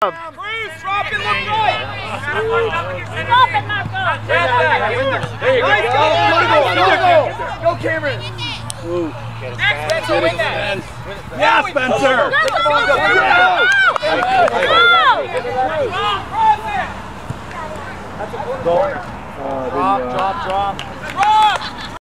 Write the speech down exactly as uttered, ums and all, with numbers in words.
Cruz, drop and look right. Stop it, Marco. There you go. Nice go. Go, Cameron. Ooh. Next, Spencer, win that. Yeah, Spencer. Go, go, go, go. Drop, drop, drop.